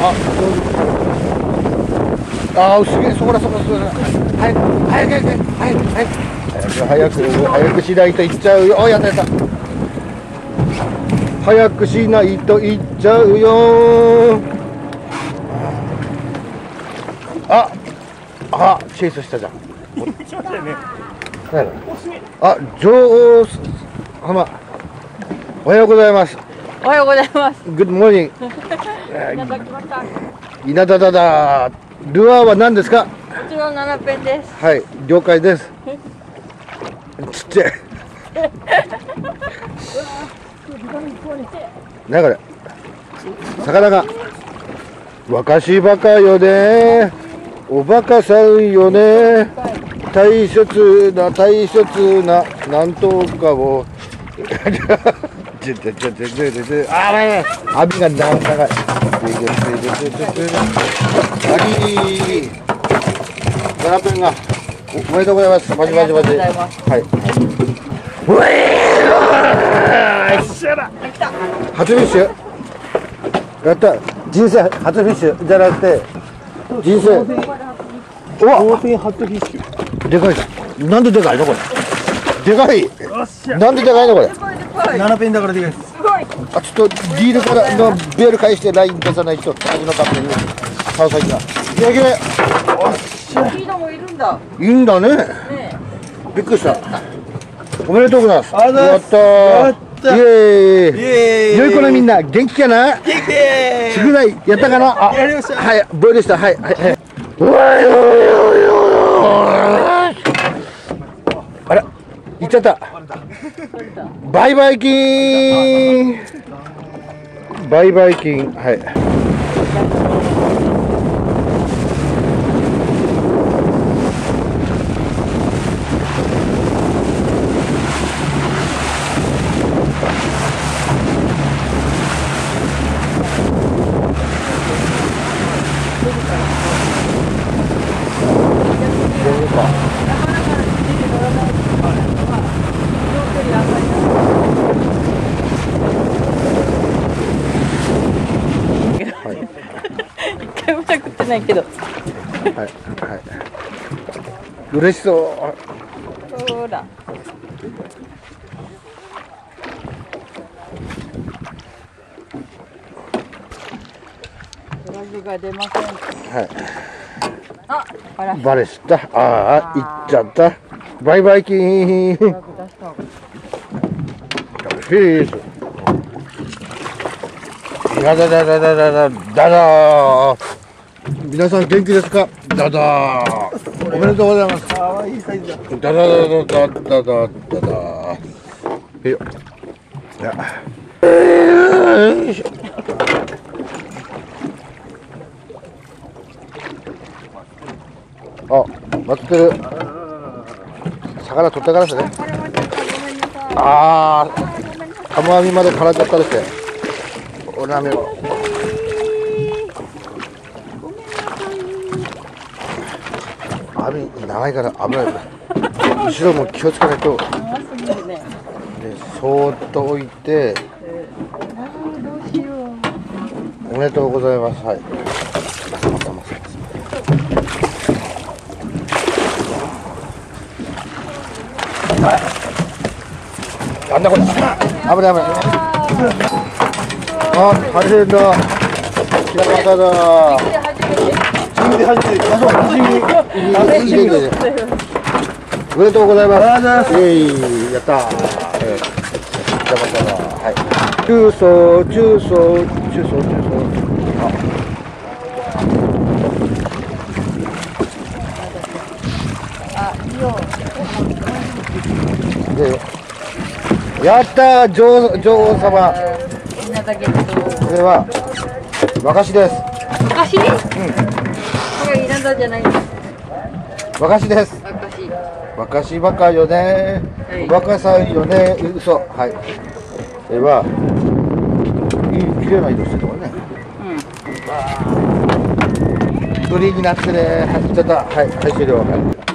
ああ、すげえ、そこだ。早くしないと行っちゃうよ。やった。早くしないと行っちゃうよ。チェイスしたじゃん。あ、女王様。おはようございます。 おはようございます。 Good morning。稲田だ。ルアーは何ですか？ こちらの7ペンです。 はい、了解です。ちっちゃい。なこれ。魚が。若しバカよね。おバカさんよね。大切ななんとかを。網が長い。7ペンがおめでとうございます。マジ。はい。初フィッシュ。やった。人生初フィッシュじゃなくて人生。うわ。初フィッシュ。でかい。なんででかいのこれ。でかい。なんででかいのこれ。 7ペンだからでかいです。 あ、ちょっとリールからのベール返してライン出さないと味のカップに川崎が。でけえ。 リードもいるんだ。 いいんだね。びっくりした。おめでとうございます。やったー。イエーイ。良い子のみんな元気かな。 元気。 宿題やったかな。 やりました。 はい、ボイルした。はい。あら、行っちゃった。バイバイキン。はい。 一回も食ってないけど。 はい。嬉しそう。 ほら。ドラグが出ません。 はい。バレした。行っちゃった。バイバイキーン。フィッシュ。だだ。皆さん元気ですか？だだ。おめでとうございます。 かわいいサイズだ。 だ。よいしょ。待ってる。魚取ったからですね。カモ網まで絡んじゃったですね。おなめを。網長いから危ない。後ろも気をつけないと。で、そーっと置いて。おめでとうございます。はい。なんだこれ。危ない。大変だ。キラマタだ。おめでとうございます。やったー。キラマタだ。はい。中層。やったー、女王様。これは和菓子です。 和菓子？これ稲田じゃない。 和菓子です。和菓子バカよね。バカさんよね。嘘。はい。これはいい綺麗な色してるわね。鳥になってね。はい、ちょっとはい終了。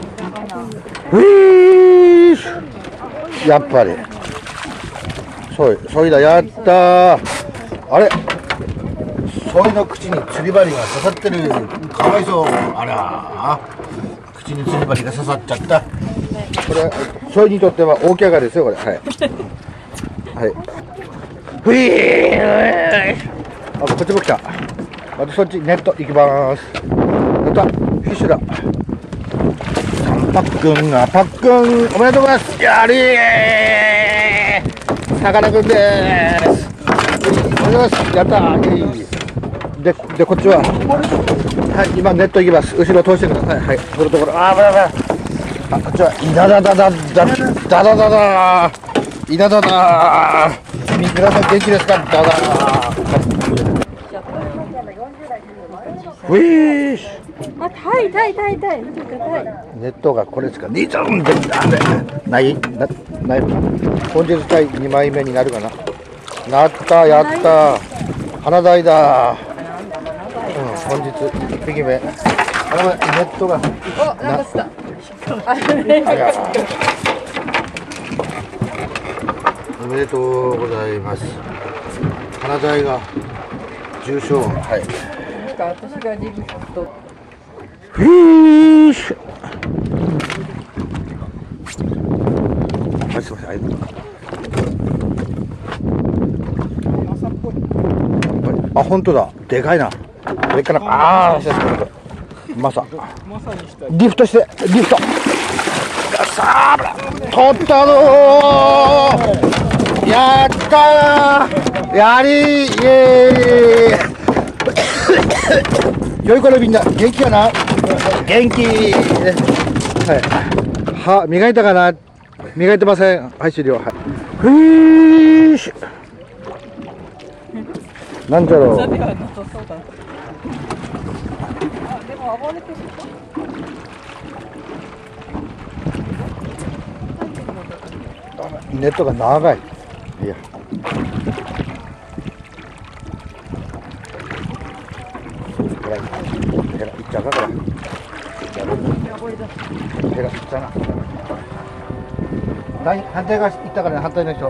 やっぱり。そいだ、やったー。あれソイの口に釣り針が刺さってる。かわいそう。あら、口に釣り針が刺さっちゃった。これソイにとっては大怪我ですよこれ。はいはい。ふいー、あ、こっちも来た。またそっちネット行きます。またフィッシュだ。パックンがパックン、おめでとうございます。やりー、さかなクンです。おめでとうございます。やったー。でこっちは、はい、今ネット行きます。後ろ通してください。はい、このところ、あ、こっちはイナダダダダダダダダイナダダ。皆さん元気ですか？ダダ。ウィーシ。 あ、タイ。 ネットがこれしか2本でない本日対2枚目になるかな。なった、やった、花鯛だ。本日1匹目。ネットがお、なんかした。 おめでとうございます。花鯛が重賞。はい。 私がリブと。 フィッシュ。あ、すみません。あ、本当だ。でかいな。上から、ああ、まさ。リフトして、リフト。さあ、取ったぞー。やったー。やりー、イエーイ。よいこれみんな元気かな。元気。はい。歯磨いたかな。磨いてません。はい、終了。はい。ふーし。なんだろう。ネットが長い。いや。いっちゃうかこれ。いっちゃうな。反対側行ったからね、反対の人。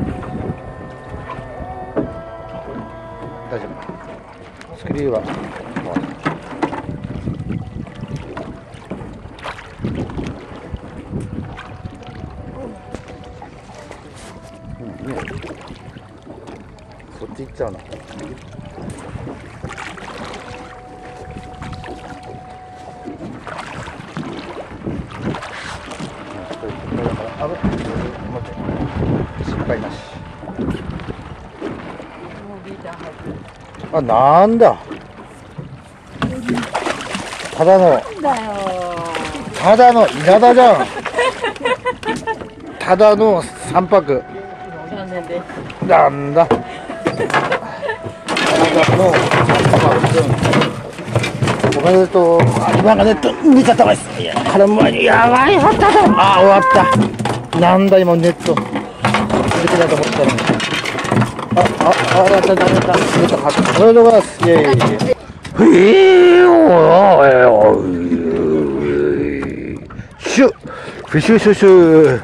大丈夫。スクリューは。そっち行っちゃうな。失敗なし。あ、なんだ。ただの稲田じゃん。ただの3泊。なんだ。ただの3泊。おめでとう。今がネット見ちゃったわ。いや、これもやばい。あ、終わった。なんだ今ネット。できないと思ったのに。やった。おめでとうございます。イェーイ。シュッ。フィシュシュシュ。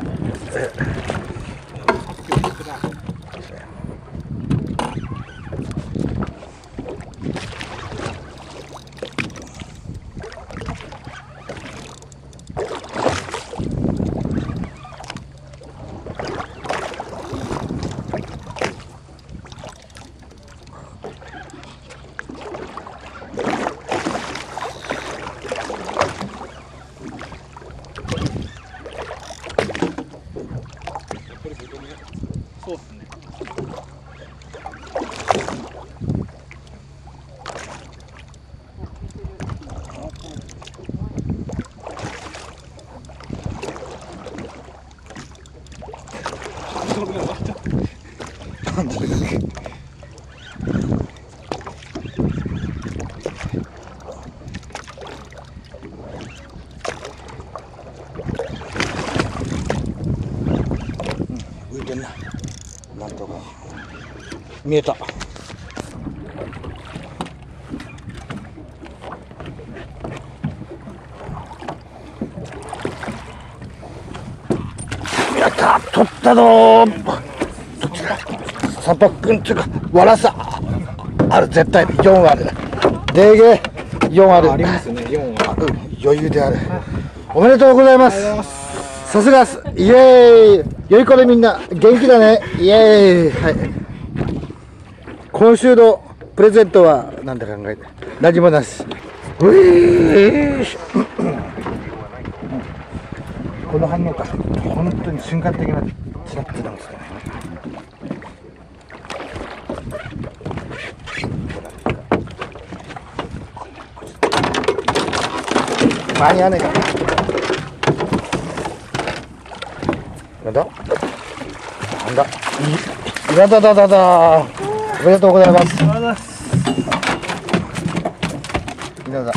そうですね。 浮いてんな。なんとか見えた。やった、取ったぞー。どっちだ。三泊くんっていうかわらさ。 ある、絶対4ある。レゲエ4ある。 ありますね、4は。 余裕である。おめでとうございます。さすがす。イエーイ。良い子でみんな元気だね。イエーイ。はい。今週のプレゼントはなんだ考えて。何もなし。うぃーし。この反応か。本当に瞬間的なチラッとなんですかね。間に合わねえか。なんだなんだいやだだだだ。おめでとうございます。いやだ、はい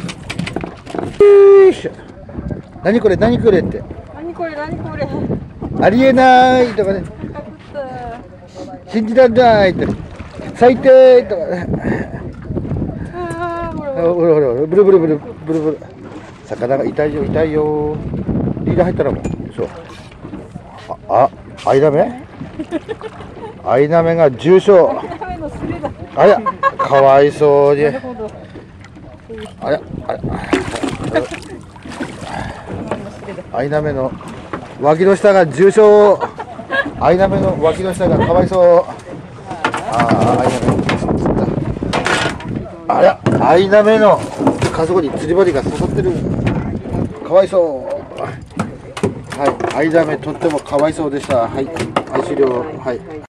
。よいしょ。何これ何これって。 何これ何これ。 ありえないとかね。信じられないって。最低とかね。ほらほらブルブルブルブルブル。魚が痛いよ痛いよ。リーダー入ったらもうそう。アイナメアイナメが重傷。あれかわいそうに。あれアイナメの脇の下が重傷。アイナメの脇の下がかわいそう。アイナメあれアイナメの家族に釣り針が刺さってる。かわいそう。はい、アイナメとってもかわいそうでした。はい、はい、終了。はい。